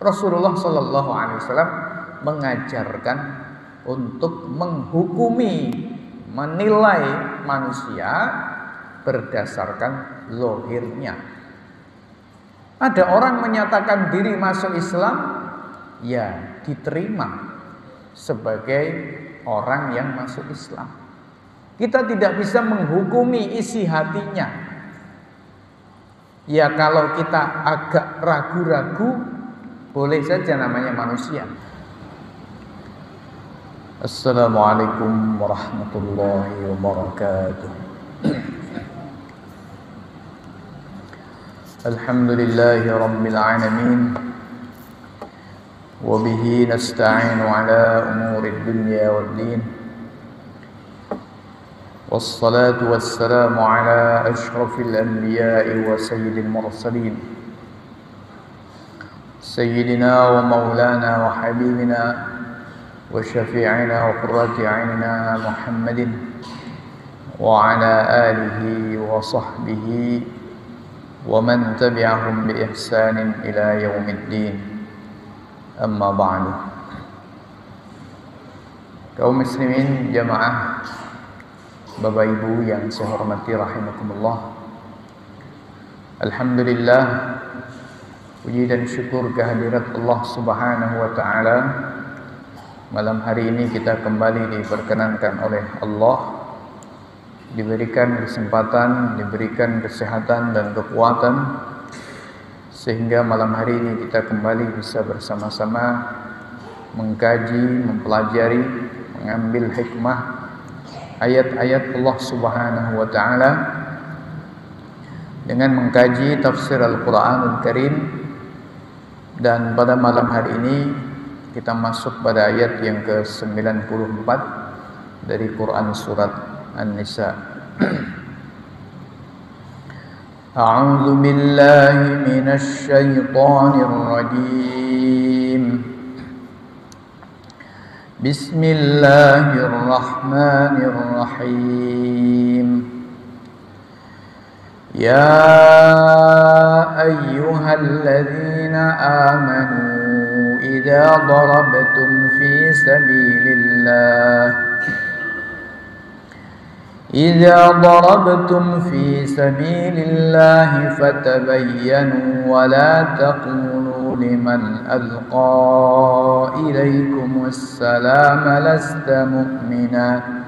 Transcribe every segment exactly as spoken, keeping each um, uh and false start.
Rasulullah Shallallahu Alaihi Wasallam mengajarkan untuk menghukumi, menilai manusia berdasarkan lohirnya. Ada orang menyatakan diri masuk Islam, ya diterima sebagai orang yang masuk Islam. Kita tidak bisa menghukumi isi hatinya. Ya kalau kita agak ragu-ragu, boleh saja, namanya manusia. Assalamualaikum warahmatullahi wabarakatuh. Alhamdulillahi rabbil alamin. Wa bihi nasta'inu ala umurid dunya waddin. Wassalatu wassalamu ala ashrafil anbiya'i wa sayyidil mursalin. سيدنا ومولانا وحبيبنا وشفيعنا وقرة أعيننا محمد وعلى آله وصحبه ومن تبعهم بإحسان إلى يوم الدين. أما بعد. Kaum muslimin jamaah, Bapak Ibu yang saya hormati rahimakumullah. Alhamdulillah, puji dan syukur kehadirat Allah Subhanahu wa taala. Malam hari ini kita kembali diperkenankan oleh Allah, diberikan kesempatan, diberikan kesehatan dan kekuatan, sehingga malam hari ini kita kembali bisa bersama-sama mengkaji, mempelajari, mengambil hikmah ayat-ayat Allah Subhanahu wa taala dengan mengkaji tafsir Al-Qur'anul Karim. Dan pada malam hari ini kita masuk pada ayat yang ke sembilan puluh empat dari Quran surat An-Nisa. A'udzu billahi minasy syaithanir rajim. Bismillahirrahmanirrahim. Ya ayyuhalladzina amanu idza darabtum fi sabilillah idza darabtum fi sabilillah fatabayyanu wa la taqulu liman alqa ilaykumus salama lasta mu'mina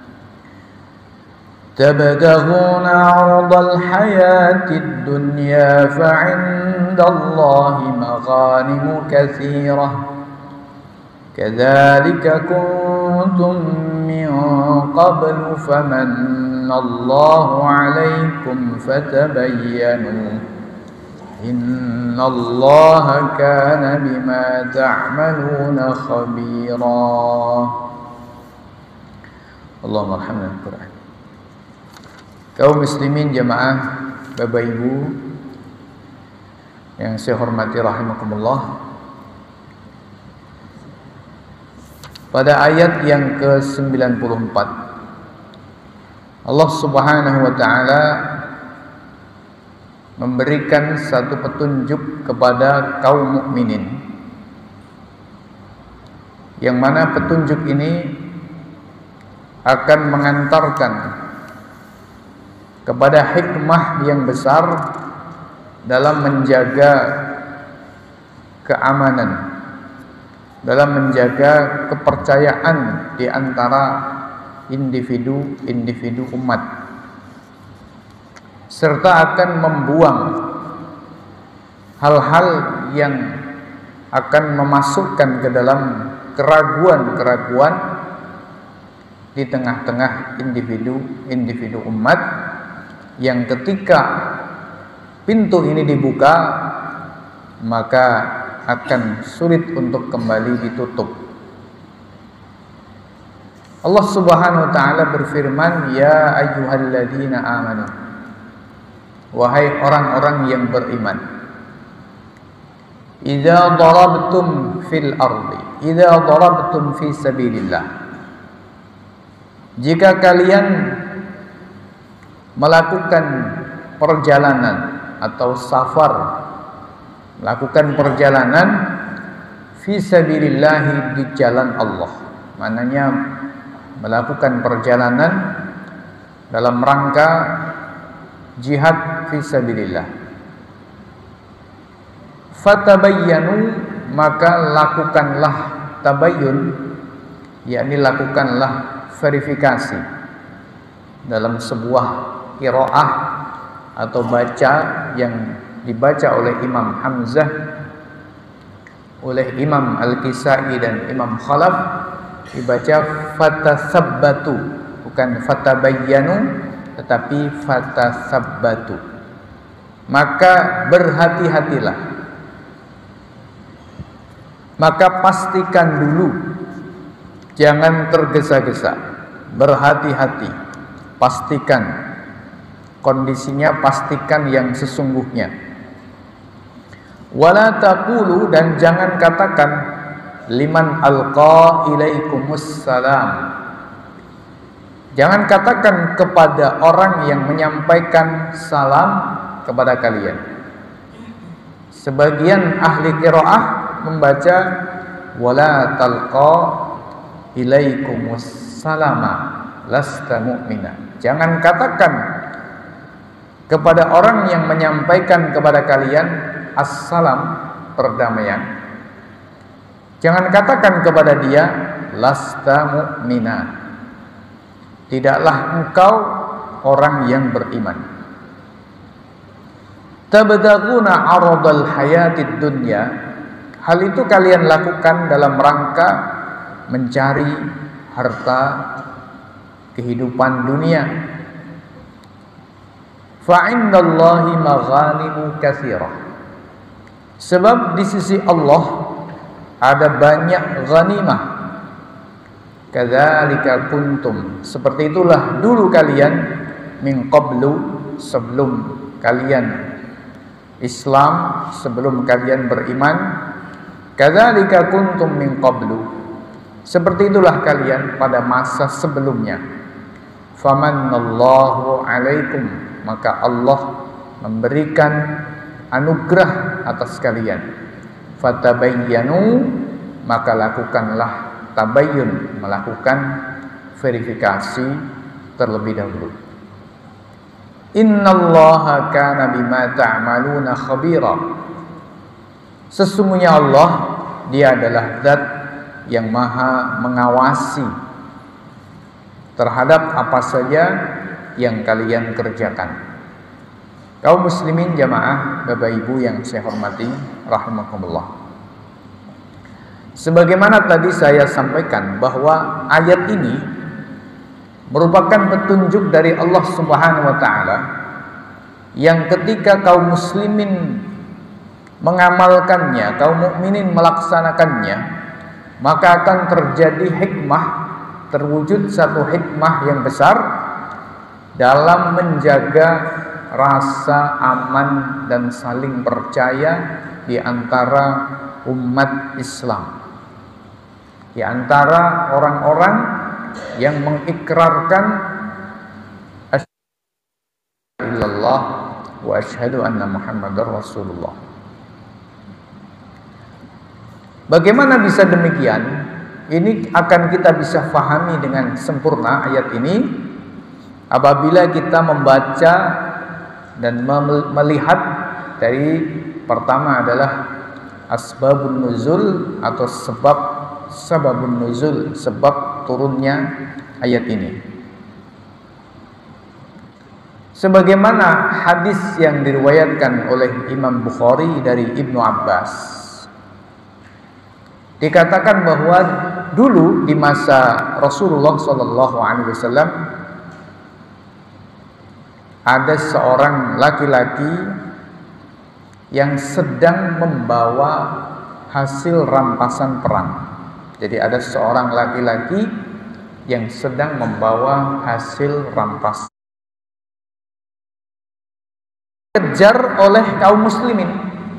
تبتغون عرض الحياة الدنيا فعند الله مغانم كثيرة كذلك كنتم من قبل فمن الله عليكم فتبينوا إن الله كان بما تعملون خبيرا. اللهم ارحمنا بالقرآن. Kaum muslimin jamaah, Bapak Ibu yang saya hormati rahimakumullah. Pada ayat yang ke sembilan puluh empat Allah Subhanahu wa taala memberikan satu petunjuk kepada kaum mukminin, yang mana petunjuk ini akan mengantarkan kepada hikmah yang besar dalam menjaga keamanan, dalam menjaga kepercayaan di antara individu-individu umat, serta akan membuang hal-hal yang akan memasukkan ke dalam keraguan-keraguan di tengah-tengah individu-individu umat, yang ketika pintu ini dibuka maka akan sulit untuk kembali ditutup. Allah Subhanahu wa taala berfirman, ya ayyuhalladzina amanu, wahai orang-orang yang beriman, idza darabtum fil ardi idza darabtum fi sabilillah, jika kalian melakukan perjalanan atau safar, melakukan perjalanan fi sabilillah, di jalan Allah. Maknanya melakukan perjalanan dalam rangka jihad fi sabilillah. Fatabayyanu, maka lakukanlah tabayyun, yakni lakukanlah verifikasi dalam sebuah qiraah atau baca yang dibaca oleh Imam Hamzah, oleh Imam Al-Kisai dan Imam Khalaf, dibaca fatathabbatu, bukan fatabayyanu tetapi fatathabbatu. Maka berhati-hatilah, maka pastikan dulu, jangan tergesa-gesa, berhati-hati, pastikan kondisinya, pastikan yang sesungguhnya. Wala taqulu, dan jangan katakan liman alqa ilaikumus salam, jangan katakan kepada orang yang menyampaikan salam kepada kalian. Sebagian ahli qiraah membaca wala talqa ilaikumus salama lasta mu'mina, jangan katakan kepada orang yang menyampaikan kepada kalian assalam, perdamaian, jangan katakan kepada dia lasta mu'mina, tidaklah engkau orang yang beriman. Tabtaguna 'aradal hayatid dunya, hal itu kalian lakukan dalam rangka mencari harta kehidupan dunia. Fa indallahi maghanimu katsirah, sebab di sisi Allah ada banyak ghanimah. Kadzalika kuntum, seperti itulah dulu kalian, min qablu, sebelum kalian Islam, sebelum kalian beriman. Kadzalika kuntum min qablu, seperti itulah kalian pada masa sebelumnya. Famanallahu alaikum, maka Allah memberikan anugerah atas kalian. Fatabayyanu, maka lakukanlah tabayyun, melakukan verifikasi terlebih dahulu. Innallaha kana bima ta'maluna khabira, sesungguhnya Allah, dia adalah zat yang maha mengawasi terhadap apa saja yang kalian kerjakan. Kaum muslimin jamaah, Bapak Ibu yang saya hormati rahimakumullah, sebagaimana tadi saya sampaikan bahwa ayat ini merupakan petunjuk dari Allah Subhanahu wa taala, yang ketika kaum muslimin mengamalkannya, kaum mukminin melaksanakannya, maka akan terjadi hikmah, terwujud satu hikmah yang besar dalam menjaga rasa aman dan saling percaya di antara umat Islam, di antara orang-orang yang mengikrarkan asyhadu illallah wa asyhadu anna Muhammadar Rasulullah. Bagaimana bisa demikian? Ini akan kita bisa fahami dengan sempurna ayat ini apabila kita membaca dan melihat dari pertama adalah asbabun nuzul atau sebab sababun nuzul, sebab turunnya ayat ini. Sebagaimana hadis yang diriwayatkan oleh Imam Bukhari dari Ibnu Abbas, dikatakan bahwa dulu di masa Rasulullah shallallahu alaihi wasallam ada seorang laki-laki yang sedang membawa hasil rampasan perang. Jadi ada seorang laki-laki yang sedang membawa hasil rampasan, dikejar oleh kaum muslimin,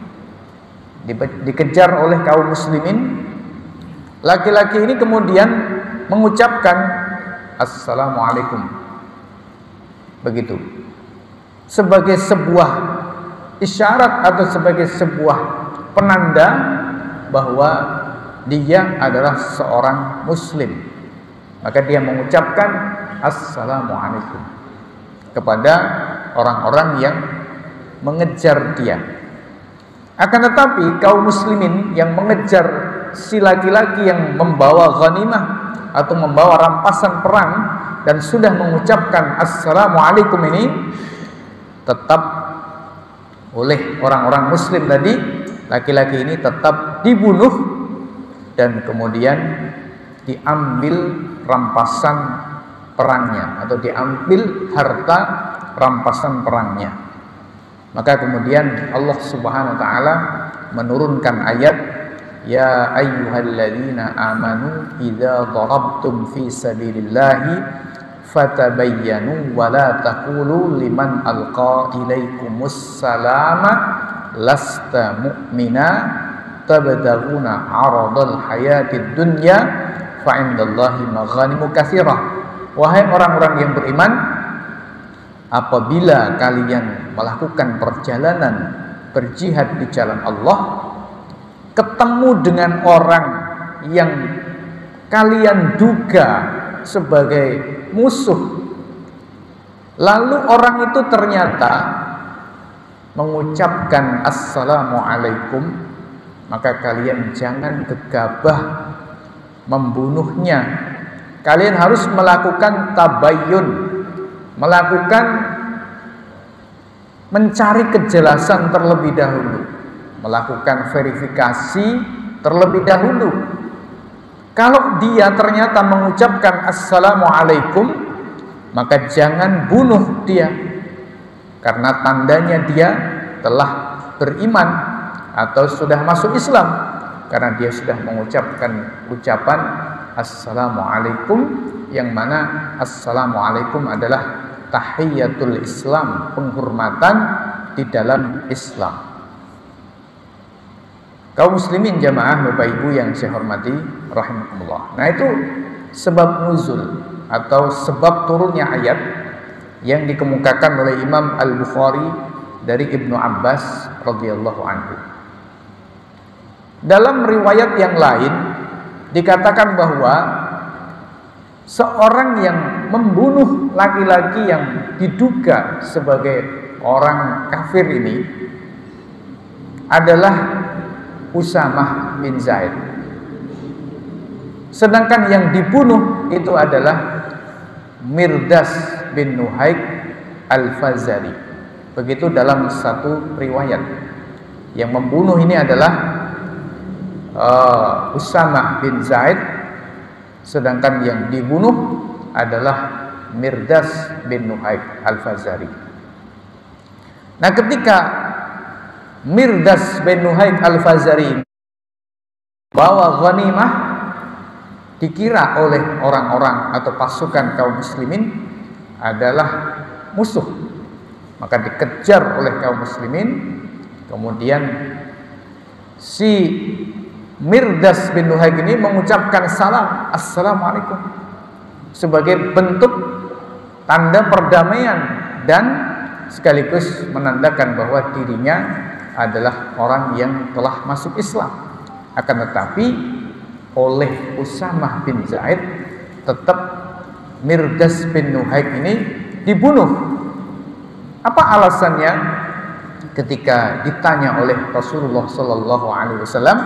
dikejar oleh kaum muslimin. Laki-laki ini kemudian mengucapkan assalamualaikum, begitu, sebagai sebuah isyarat atau sebagai sebuah penanda bahwa dia adalah seorang muslim, maka dia mengucapkan assalamualaikum kepada orang-orang yang mengejar dia. Akan tetapi kaum muslimin yang mengejar si laki-laki yang membawa ghanimah atau membawa rampasan perang dan sudah mengucapkan assalamualaikum ini, tetap oleh orang-orang muslim tadi, laki-laki ini tetap dibunuh dan kemudian diambil rampasan perangnya atau diambil harta rampasan perangnya. Maka kemudian Allah Subhanahu wa taala menurunkan ayat, ya ayyuhalladzina amanu idza darabtum fi sabilillahi fatabayyanu wa la taqulu liman alqa ilaikumus salama lasta mu'mina tabtaguna 'aradal hayatid dunya fa indallahi maghanimu katsirah. Wahai orang-orang yang beriman, apabila kalian melakukan perjalanan berjihad di jalan Allah, ketemu dengan orang yang kalian duga sebagai musuh, lalu orang itu ternyata mengucapkan assalamualaikum, maka kalian jangan gegabah membunuhnya. Kalian harus melakukan tabayyun, melakukan mencari kejelasan terlebih dahulu, melakukan verifikasi terlebih dahulu. Kalau dia ternyata mengucapkan assalamualaikum, maka jangan bunuh dia, karena tandanya dia telah beriman atau sudah masuk Islam, karena dia sudah mengucapkan ucapan assalamualaikum, yang mana assalamualaikum adalah tahiyatul Islam, penghormatan di dalam Islam. Kaum muslimin jamaah Bapak Ibu yang saya hormati rahimakumullah. Nah, itu sebab nuzul atau sebab turunnya ayat yang dikemukakan oleh Imam Al-Bukhari dari Ibnu Abbas radhiyallahu anhu. Dalam riwayat yang lain dikatakan bahwa seorang yang membunuh laki-laki yang diduga sebagai orang kafir ini adalah Usamah bin Zaid, sedangkan yang dibunuh itu adalah Mirdas bin Nuhaik Al-Fazari. Begitu dalam satu riwayat. Yang membunuh ini adalah uh, Usamah bin Zaid, sedangkan yang dibunuh adalah Mirdas bin Nuhaik Al-Fazari. Nah, ketika Mirdas bin Nuhaik Al-Fazari bawa ghanimah, dikira oleh orang-orang atau pasukan kaum muslimin adalah musuh, maka dikejar oleh kaum muslimin. Kemudian si Mirdas bin Nuhaik ini mengucapkan salam assalamualaikum sebagai bentuk tanda perdamaian dan sekaligus menandakan bahwa dirinya adalah orang yang telah masuk Islam. Akan tetapi oleh Usamah bin Zaid tetap Mirdas bin Nuhaik ini dibunuh. Apa alasannya? Ketika ditanya oleh Rasulullah Sallallahu Alaihi Wasallam,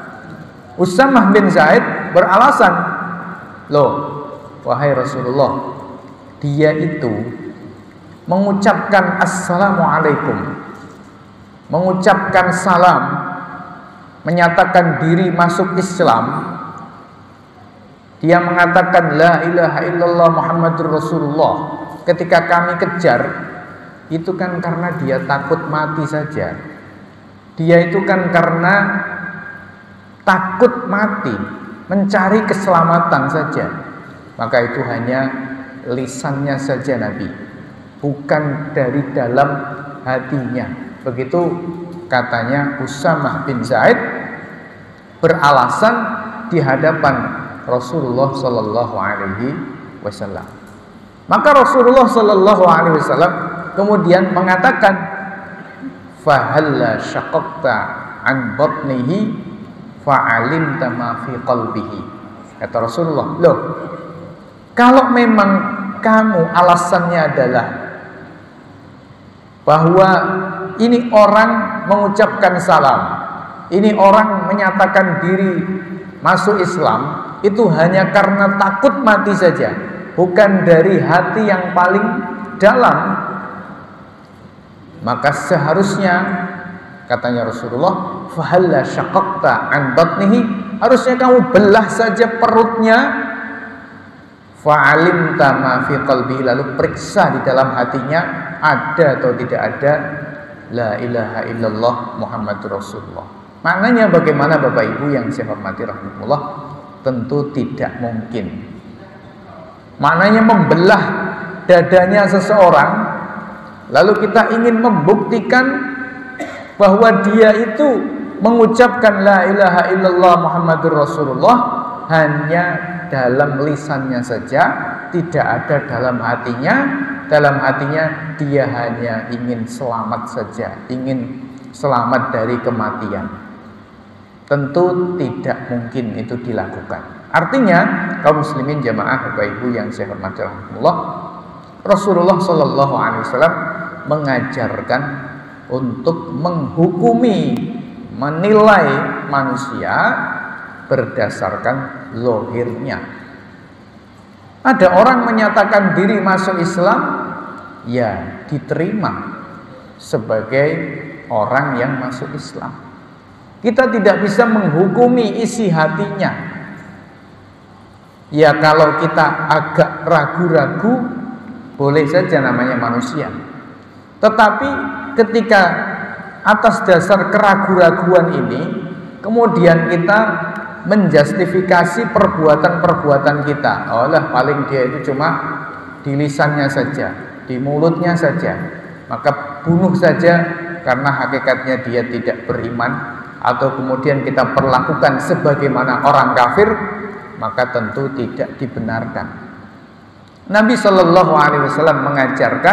Usamah bin Zaid beralasan, loh wahai Rasulullah, dia itu mengucapkan assalamualaikum, mengucapkan salam, menyatakan diri masuk Islam. Dia mengatakan la ilaha illallah Muhammadur Rasulullah. Ketika kami kejar, itu kan karena dia takut mati saja. Dia itu kan karena takut mati, mencari keselamatan saja. Maka itu hanya lisannya saja Nabi, bukan dari dalam hatinya. Begitu katanya Usamah bin Zaid beralasan di hadapan Rasulullah Sallallahu Alaihi Wasallam. Maka Rasulullah Sallallahu Alaihi Wasallam kemudian mengatakan, fahalla syaqaqta an batnihi fa'alimta ma fi qalbihi. Kata Rasulullah, loh, kalau memang kamu alasannya adalah bahwa ini orang mengucapkan salam, ini orang menyatakan diri masuk Islam, itu hanya karena takut mati saja, bukan dari hati yang paling dalam, maka seharusnya, katanya Rasulullah, fahalla syaqaqta an batnihi, harusnya kamu belah saja perutnya, fa'alimta ma fi qalbihi, lalu periksa di dalam hatinya ada atau tidak ada la ilaha illallah Muhammadur Rasulullah. Maknanya bagaimana Bapak Ibu yang saya hormati rahimahullah? Tentu tidak mungkin. Maknanya membelah dadanya seseorang, lalu kita ingin membuktikan bahwa dia itu mengucapkan la ilaha illallah Muhammadur Rasulullah hanya dalam lisannya saja, tidak ada dalam hatinya. Dalam hatinya dia hanya ingin selamat saja, ingin selamat dari kematian. Tentu tidak mungkin itu dilakukan. Artinya, kaum muslimin jamaah Bapak Ibu yang saya hormati rahimahullah, Rasulullah Shallallahu Alaihi Wasallam mengajarkan untuk menghukumi, menilai manusia berdasarkan zahirnya. Ada orang menyatakan diri masuk Islam, ya diterima sebagai orang yang masuk Islam. Kita tidak bisa menghukumi isi hatinya. Ya kalau kita agak ragu-ragu, boleh saja, namanya manusia. Tetapi ketika atas dasar keraguan-raguan ini, kemudian kita menjustifikasi perbuatan-perbuatan kita, oh lah paling dia itu cuma di lisannya saja, di mulutnya saja, maka bunuh saja karena hakikatnya dia tidak beriman, atau kemudian kita perlakukan sebagaimana orang kafir, maka tentu tidak dibenarkan. Nabi Shallallahu Alaihi Wasallam mengajarkan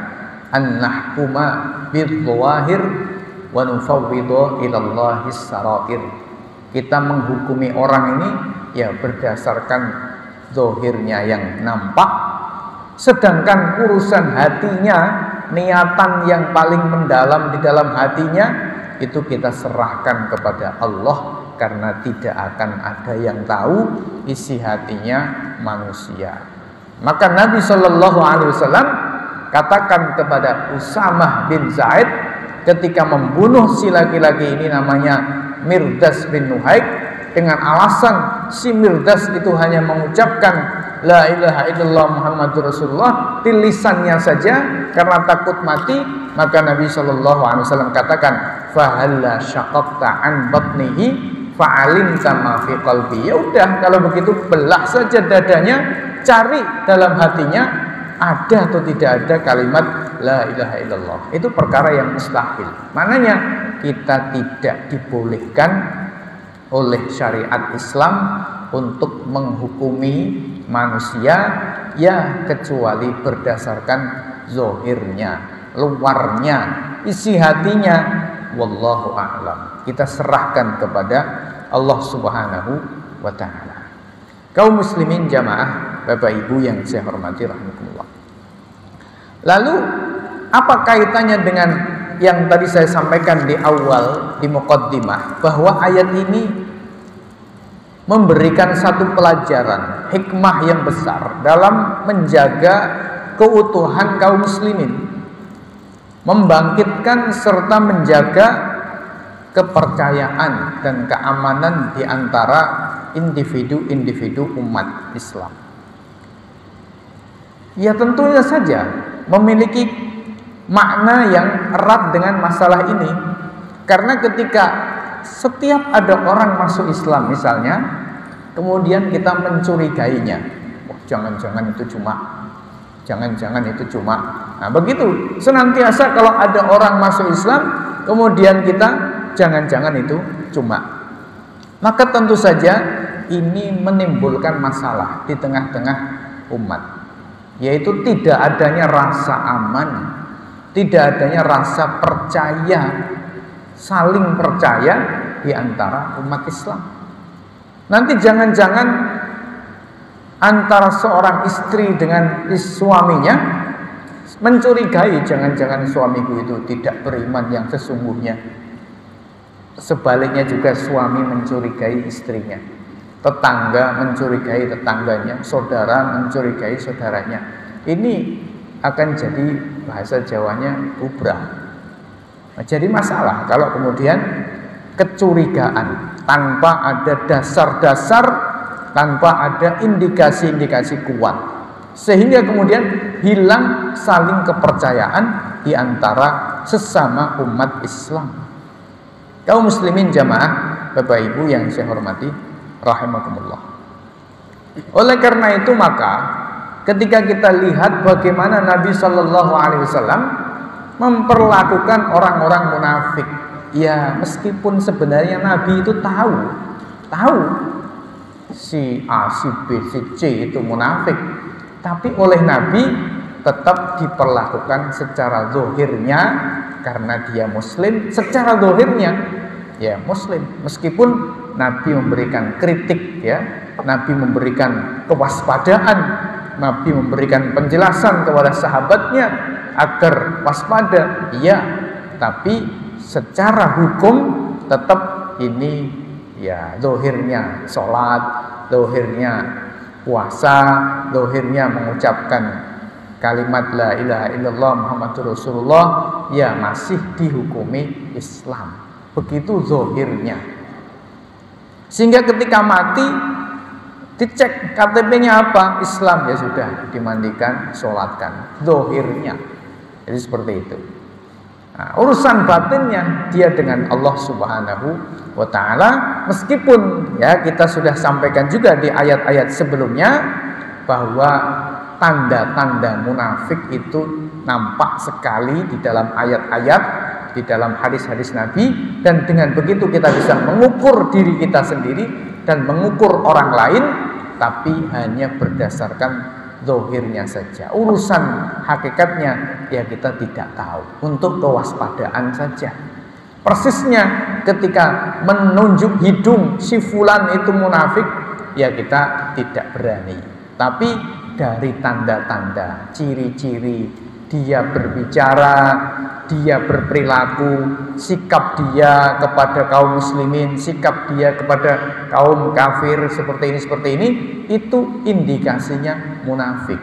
an-nahkuma bil-dhawahir wa nufawwidhu ilallahi sarair. Kita menghukumi orang ini ya berdasarkan zahirnya yang nampak, sedangkan urusan hatinya, niatan yang paling mendalam di dalam hatinya, itu kita serahkan kepada Allah, karena tidak akan ada yang tahu isi hatinya manusia. Maka Nabi Shallallahu Alaihi Wasallam katakan kepada Usamah bin Zaid ketika membunuh si laki-laki ini, namanya Mirdas bin Nuhaik, dengan alasan si Mirdas itu hanya mengucapkan la ilaha illallah Muhammadur Rasulullah di lisannya saja karena takut mati, maka Nabi Shallallahu Alaihi Wasallam katakan fahalla syaqaqta an batnihi fa'alimta ma fi qalbi. Ya udah, kalau begitu belah saja dadanya, cari dalam hatinya ada atau tidak ada kalimat la ilaha illallah. Itu perkara yang mustahil. Maknanya kita tidak dibolehkan oleh syariat Islam untuk menghukumi manusia ya kecuali berdasarkan zahirnya, luarnya, isi hatinya. Wallahu a'lam. Kita serahkan kepada Allah Subhanahu wa ta'ala. Kaum muslimin jamaah Bapak Ibu yang saya hormati rahimakumullah. Lalu apa kaitannya dengan yang tadi saya sampaikan di awal di muqaddimah, bahwa ayat ini memberikan satu pelajaran, hikmah yang besar dalam menjaga keutuhan kaum muslimin, membangkitkan serta menjaga kepercayaan dan keamanan di antara individu-individu umat Islam. Ya tentunya saja memiliki makna yang erat dengan masalah ini, karena ketika setiap ada orang masuk Islam misalnya, kemudian kita mencurigainya, wah jangan-jangan itu cuma jangan-jangan itu cuma nah begitu senantiasa kalau ada orang masuk Islam, kemudian kita jangan-jangan itu cuma, maka tentu saja ini menimbulkan masalah di tengah-tengah umat, yaitu tidak adanya rasa aman, tidak adanya rasa percaya, saling percaya di antara umat Islam. Nanti jangan-jangan antara seorang istri dengan suaminya mencurigai, jangan-jangan suamiku itu tidak beriman yang sesungguhnya. Sebaliknya juga suami mencurigai istrinya, tetangga mencurigai tetangganya, saudara mencurigai saudaranya. Ini akan jadi bahasa Jawanya bubrah. Nah, jadi masalah kalau kemudian kecurigaan tanpa ada dasar-dasar, tanpa ada indikasi-indikasi kuat, sehingga kemudian hilang saling kepercayaan di antara sesama umat Islam. Kaum muslimin jamaah, Bapak Ibu yang saya hormati rahimakumullah. Oleh karena itu maka ketika kita lihat bagaimana Nabi Shallallahu Alaihi Wasallam memperlakukan orang-orang munafik, ya meskipun sebenarnya Nabi itu tahu, tahu si A, si B, si C itu munafik, tapi oleh Nabi tetap diperlakukan secara zahirnya karena dia muslim, secara zahirnya ya muslim, meskipun Nabi memberikan kritik, ya Nabi memberikan kewaspadaan, Nabi memberikan penjelasan kepada sahabatnya agar waspada, iya, tapi secara hukum tetap ini ya zahirnya sholat, zahirnya puasa, zahirnya mengucapkan kalimat la ilaha illallah Muhammadur Rasulullah, ya masih dihukumi Islam. Begitu zahirnya. Sehingga ketika mati dicek K T P-nya apa, Islam, ya sudah dimandikan, sholatkan, zahirnya. Jadi seperti itu. Nah, urusan batinnya dia dengan Allah Subhanahu wa Ta'ala, meskipun ya kita sudah sampaikan juga di ayat-ayat sebelumnya bahwa tanda-tanda munafik itu nampak sekali di dalam ayat-ayat, di dalam hadis-hadis Nabi, dan dengan begitu kita bisa mengukur diri kita sendiri dan mengukur orang lain, tapi hanya berdasarkan zahirnya saja. Urusan hakikatnya ya kita tidak tahu, untuk kewaspadaan saja. Persisnya ketika menunjuk hidung si fulan itu munafik, ya kita tidak berani. Tapi dari tanda-tanda, ciri-ciri dia berbicara, dia berperilaku, sikap dia kepada kaum muslimin, sikap dia kepada kaum kafir seperti ini, seperti ini, itu indikasinya munafik.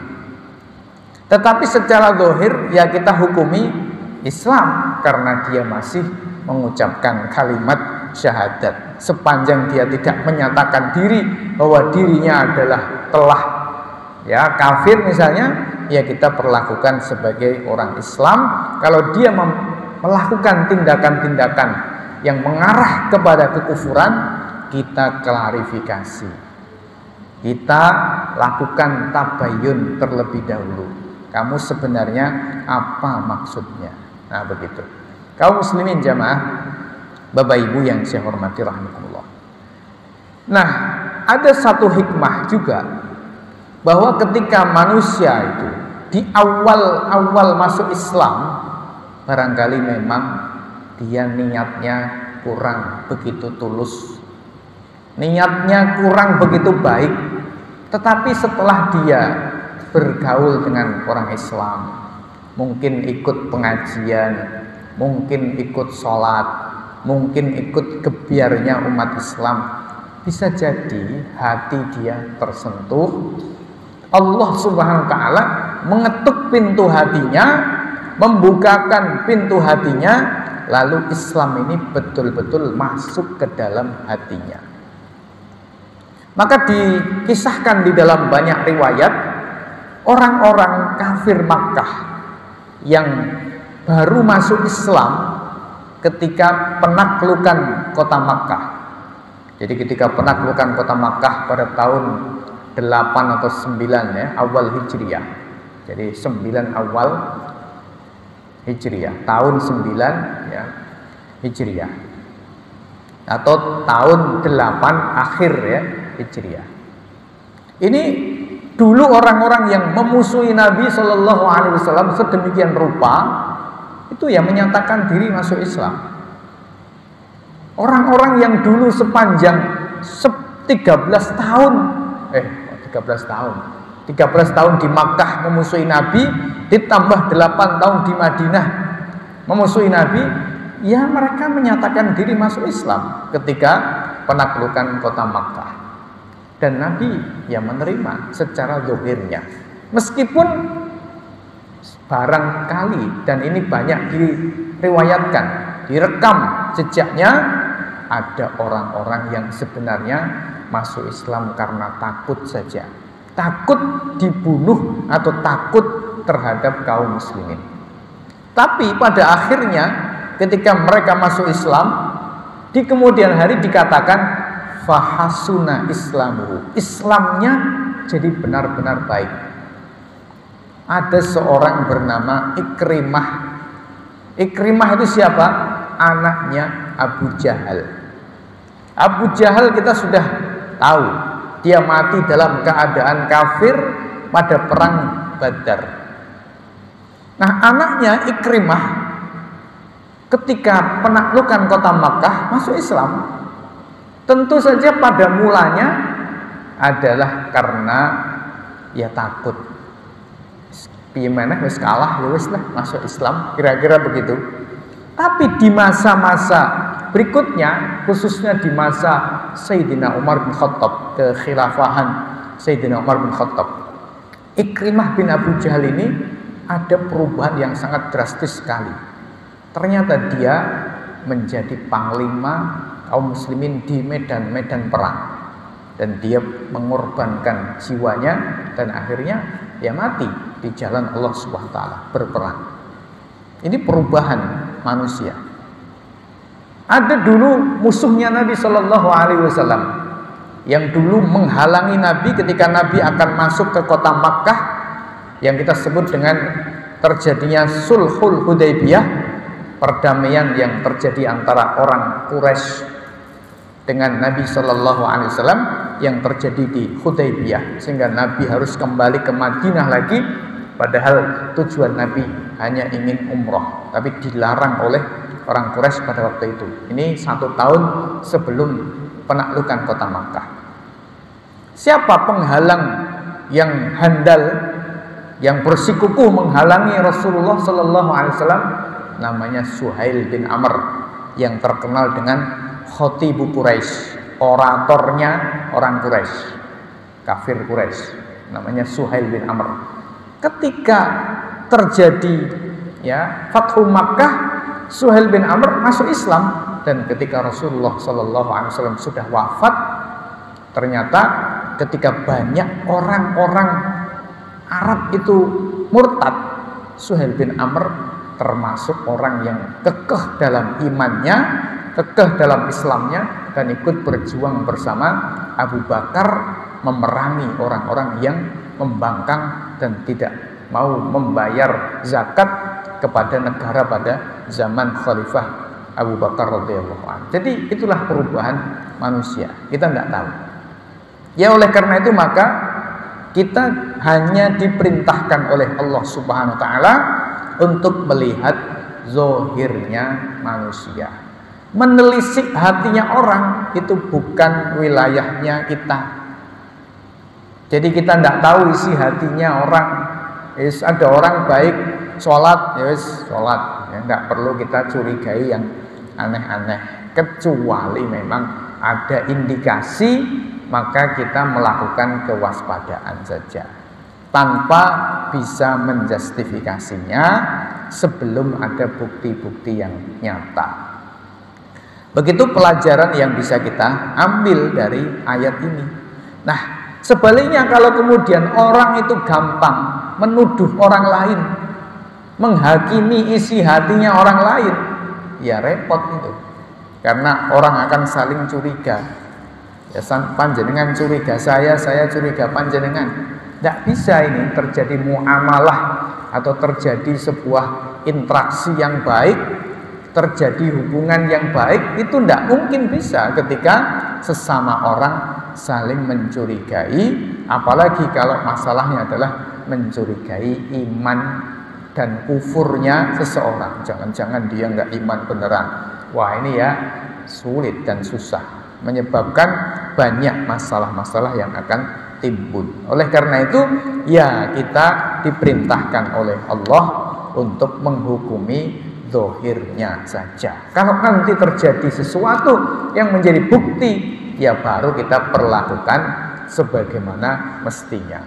Tetapi secara zahir ya kita hukumi Islam karena dia masih mengucapkan kalimat syahadat. Sepanjang dia tidak menyatakan diri bahwa dirinya adalah telah ya kafir misalnya, ya kita perlakukan sebagai orang Islam. Kalau dia melakukan tindakan-tindakan yang mengarah kepada kekufuran, kita klarifikasi, kita lakukan tabayun terlebih dahulu. Kamu sebenarnya apa maksudnya? Nah begitu. Kaum muslimin jamaah, Bapak Ibu yang saya hormati rahimakumullah. Nah, ada satu hikmah juga bahwa ketika manusia itu di awal-awal masuk Islam, barangkali memang dia niatnya kurang begitu tulus, niatnya kurang begitu baik. Tetapi setelah dia bergaul dengan orang Islam, mungkin ikut pengajian, mungkin ikut sholat, mungkin ikut gebiarnya umat Islam, bisa jadi hati dia tersentuh. Allah Subhanahu wa Ta'ala mengetuk pintu hatinya, membukakan pintu hatinya, lalu Islam ini betul-betul masuk ke dalam hatinya. Maka dikisahkan di dalam banyak riwayat, orang-orang kafir Makkah yang baru masuk Islam ketika penaklukan kota Makkah. Jadi ketika penaklukan kota Makkah pada tahun delapan atau sembilan ya, awal Hijriah. Jadi sembilan awal Hijriah, tahun sembilan ya Hijriah. Atau tahun delapan akhir ya Hijriah. Ini dulu orang-orang yang memusuhi Nabi Shallallahu Alaihi Wasallam sedemikian rupa, itu yang menyatakan diri masuk Islam. Orang-orang yang dulu sepanjang tiga belas tahun, eh tiga belas tahun, tiga belas tahun di Makkah memusuhi Nabi, ditambah delapan tahun di Madinah memusuhi Nabi, ya mereka menyatakan diri masuk Islam ketika penaklukan kota Makkah. Dan Nabi ya menerima secara zahirnya. Meskipun barangkali, dan ini banyak diriwayatkan, direkam jejaknya, ada orang-orang yang sebenarnya masuk Islam karena takut saja. Takut dibunuh atau takut terhadap kaum muslimin. Tapi pada akhirnya ketika mereka masuk Islam, di kemudian hari dikatakan fahasuna islamuhu, Islamnya jadi benar-benar baik. Ada seorang bernama Ikrimah. Ikrimah itu siapa? Anaknya Abu Jahal. Abu Jahal kita sudah tahu, dia mati dalam keadaan kafir pada perang Badar. Nah, anaknya Ikrimah ketika penaklukan kota Makkah masuk Islam. Tentu saja pada mulanya adalah karena ya takut. Gimana wis kalah ya wis lah masuk Islam, kira-kira begitu. Tapi di masa-masa berikutnya, khususnya di masa Sayyidina Umar bin Khattab, kekhilafahan Sayyidina Umar bin Khattab, Ikrimah bin Abu Jahal ini ada perubahan yang sangat drastis sekali. Ternyata dia menjadi panglima kaum muslimin di medan-medan perang, dan dia mengorbankan jiwanya dan akhirnya dia mati di jalan Allah Subhanahu wa taala berperang. Ini perubahan manusia. Ada dulu musuhnya Nabi Shallallahu Alaihi Wasallam yang dulu menghalangi Nabi ketika Nabi akan masuk ke kota Makkah, yang kita sebut dengan terjadinya Sulhul Hudaybiyah, perdamaian yang terjadi antara orang Quraisy dengan Nabi Shallallahu Alaihi Wasallam yang terjadi di Hudaybiyah, sehingga Nabi harus kembali ke Madinah lagi, padahal tujuan Nabi hanya ingin umroh, tapi dilarang oleh orang Quraisy pada waktu itu. Ini satu tahun sebelum penaklukan kota Makkah. Siapa penghalang yang handal, yang bersikukuh menghalangi Rasulullah Shallallahu Alaihi Wasallam? Namanya Suhail bin Amr, yang terkenal dengan Khotibu Quraisy, oratornya orang Quraisy, kafir Quraisy, namanya Suhail bin Amr. Ketika terjadi ya Fathu Makkah, Suhail bin Amr masuk Islam, dan ketika Rasulullah Shallallahu Alaihi Wasallam sudah wafat, ternyata ketika banyak orang-orang Arab itu murtad, Suhail bin Amr termasuk orang yang kekeh dalam imannya, kekeh dalam Islamnya, dan ikut berjuang bersama Abu Bakar memerangi orang-orang yang membangkang dan tidak mau membayar zakat kepada negara pada zaman Khalifah Abu Bakar radhiyallahu anhu. Jadi itulah perubahan manusia, kita tidak tahu. Ya oleh karena itu maka kita hanya diperintahkan oleh Allah Subhanahu wa taala untuk melihat zahirnya manusia. Menelisik hatinya orang itu bukan wilayahnya kita. Jadi kita tidak tahu isi hatinya orang. Yes, ada orang baik sholat, ya yes, sholat, ya, tidak perlu kita curigai yang aneh-aneh, kecuali memang ada indikasi, maka kita melakukan kewaspadaan saja tanpa bisa menjustifikasinya sebelum ada bukti-bukti yang nyata. Begitu pelajaran yang bisa kita ambil dari ayat ini. Nah, sebaliknya kalau kemudian orang itu gampang menuduh orang lain, menghakimi isi hatinya orang lain, ya repot itu. Karena orang akan saling curiga. Ya, panjenengan curiga saya, saya curiga panjenengan. Tidak bisa ini terjadi muamalah atau terjadi sebuah interaksi yang baik, terjadi hubungan yang baik, itu tidak mungkin bisa ketika sesama orang saling mencurigai, apalagi kalau masalahnya adalah mencurigai iman dan kufurnya seseorang. Jangan-jangan dia nggak iman beneran. Wah ini ya sulit dan susah, menyebabkan banyak masalah-masalah yang akan timbul. Oleh karena itu, ya kita diperintahkan oleh Allah untuk menghukumi zahirnya saja. Kalau nanti terjadi sesuatu yang menjadi bukti, ya baru kita perlakukan sebagaimana mestinya.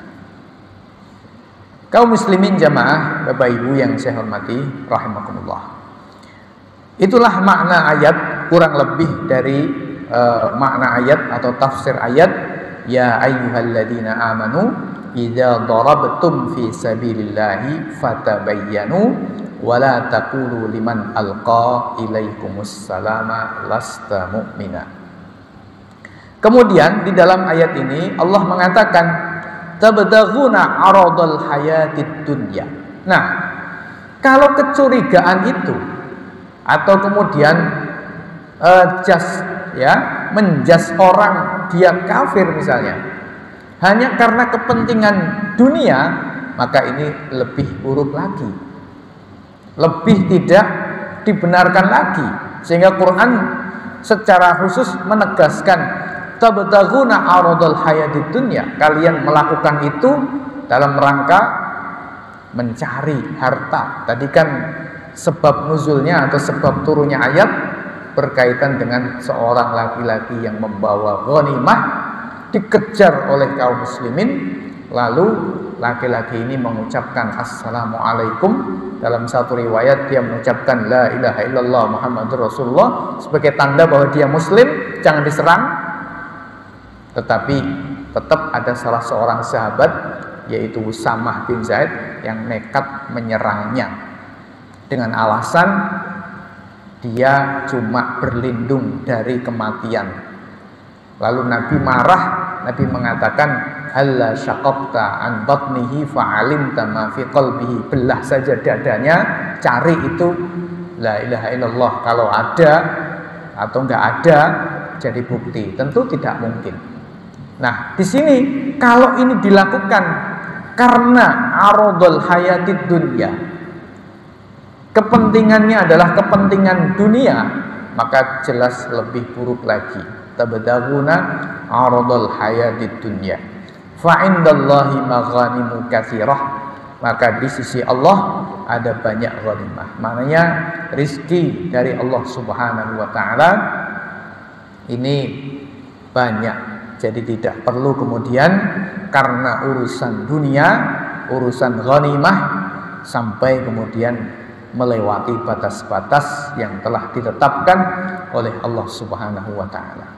Kaum muslimin jamaah, Bapak Ibu yang saya hormati rahimakumullah. Itulah makna ayat, kurang lebih dari uh, makna ayat atau tafsir ayat, ya ayyuhalladzina amanu idza darabtum fi sabilillahi fatabayyanu wa la taqulu liman alqa ilaikumus salama lasta mu'mina. Kemudian di dalam ayat ini Allah mengatakan tabtaghuna aradal hayatid dunya. Nah, kalau kecurigaan itu atau kemudian uh, jas ya menjas orang dia kafir misalnya hanya karena kepentingan dunia, maka ini lebih buruk lagi, lebih tidak dibenarkan lagi. Sehingga Quran secara khusus menegaskan tabtaghuna aradal hayatid dunya, kalian melakukan itu dalam rangka mencari harta. Tadi kan sebab nuzulnya atau sebab turunnya ayat berkaitan dengan seorang laki-laki yang membawa ghanimah, dikejar oleh kaum muslimin, lalu laki-laki ini mengucapkan assalamualaikum. Dalam satu riwayat dia mengucapkan la ilaha illallah Muhammadur Rasulullah sebagai tanda bahwa dia muslim, jangan diserang. Tetapi tetap ada salah seorang sahabat, yaitu Usamah bin Zaid, yang nekat menyerangnya dengan alasan dia cuma berlindung dari kematian. Lalu Nabi marah, Nabi mengatakan halla syaqaqta an batnihi fa'alimta ma fi qalbihi, belah saja dadanya, cari itu la ilaha illallah, kalau ada atau enggak ada jadi bukti. Tentu tidak mungkin. Nah, di sini kalau ini dilakukan karena aradul hayatid dunya, kepentingannya adalah kepentingan dunia, maka jelas lebih buruk lagi. Tabtaghuna aradul hayatid dunya fa indallahi maghanimu katsirah, maka di sisi Allah ada banyak ghanimah. Maknanya rizki dari Allah Subhanahu wa taala ini banyak. Jadi tidak perlu kemudian karena urusan dunia, urusan ghanimah sampai kemudian melewati batas-batas yang telah ditetapkan oleh Allah Subhanahu wa taala.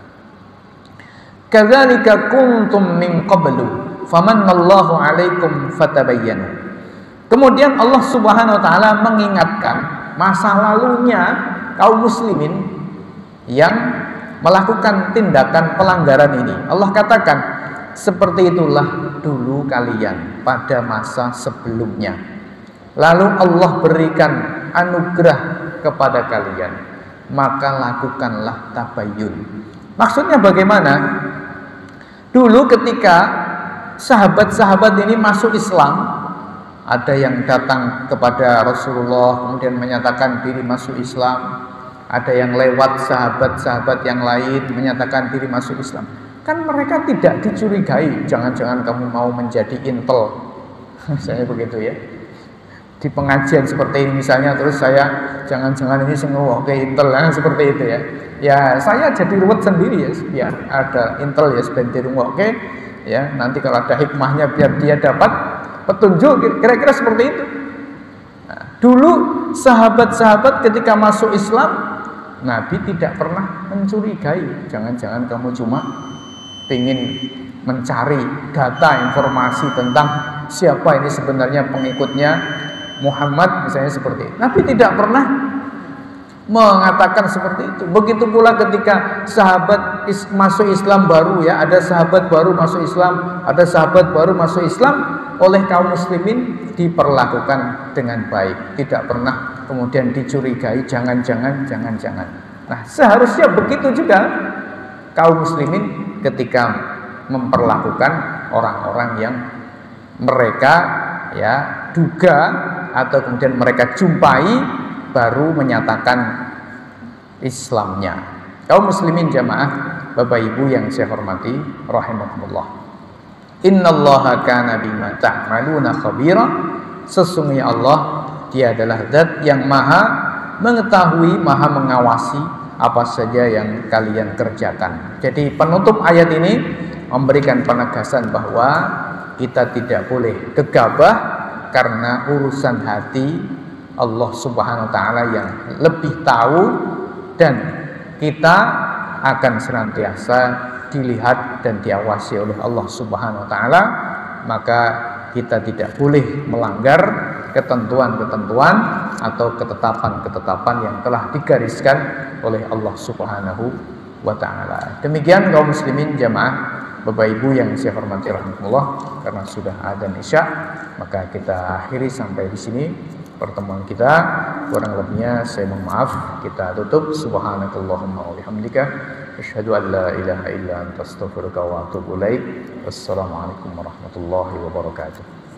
Kadzalika kuntum min qablu famanallahu 'alaikum fatabayyanu. Kemudian Allah Subhanahu wa taala mengingatkan masa lalunya kaum muslimin yang melakukan tindakan pelanggaran ini. Allah katakan seperti itulah dulu kalian pada masa sebelumnya. Lalu Allah berikan anugerah kepada kalian, maka lakukanlah tabayyun. Maksudnya bagaimana? Dulu ketika sahabat-sahabat ini masuk Islam, ada yang datang kepada Rasulullah kemudian menyatakan diri masuk Islam, ada yang lewat sahabat-sahabat yang lain menyatakan diri masuk Islam. Kan mereka tidak dicurigai, jangan-jangan kamu mau menjadi intel, misalnya begitu ya. Di pengajian seperti ini misalnya, terus saya jangan-jangan ini semua oke intel, nah, seperti itu ya. Ya saya jadi ruwet sendiri ya, biar ada intel ya sebentar oke ya. Nanti kalau ada hikmahnya biar dia dapat petunjuk, kira-kira seperti itu. Nah, dulu sahabat-sahabat ketika masuk Islam, Nabi tidak pernah mencurigai, jangan-jangan kamu cuma ingin mencari data informasi tentang siapa ini sebenarnya pengikutnya Muhammad, misalnya seperti itu. Nabi tidak pernah mengatakan seperti itu. Begitu pula ketika sahabat is masuk Islam baru ya, ada sahabat baru masuk Islam, ada sahabat baru masuk Islam, oleh kaum muslimin diperlakukan dengan baik, tidak pernah kemudian dicurigai, jangan-jangan, jangan-jangan. Nah, seharusnya begitu juga kaum muslimin ketika memperlakukan orang-orang yang mereka ya duga atau kemudian mereka jumpai baru menyatakan Islamnya. Kaum muslimin jamaah, Bapak Ibu yang saya hormati rahimakumullah. Innallaha kana bima ta'maluna khabira. Sesungguhnya Allah, Dia adalah zat yang maha mengetahui, maha mengawasi apa saja yang kalian kerjakan. Jadi penutup ayat ini memberikan penegasan bahwa kita tidak boleh gegabah karena urusan hati Allah Subhanahu wa taala yang lebih tahu, dan kita akan senantiasa dilihat dan diawasi oleh Allah Subhanahu wa taala. Maka kita tidak boleh melanggar ketentuan-ketentuan atau ketetapan-ketetapan yang telah digariskan oleh Allah Subhanahu wa taala. Demikian kaum muslimin jamaah, Bapak Ibu yang saya hormati rahmatullah, karena sudah adzan Isya, maka kita akhiri sampai di sini pertemuan kita. Kurang lebihnya saya mohon maaf. Kita tutup. Subhanakallahumma wa bihamdika asyhadu an la ilaha illa anta astaghfiruka wa atubu ilaik. Wassalamualaikum warahmatullahi wabarakatuh.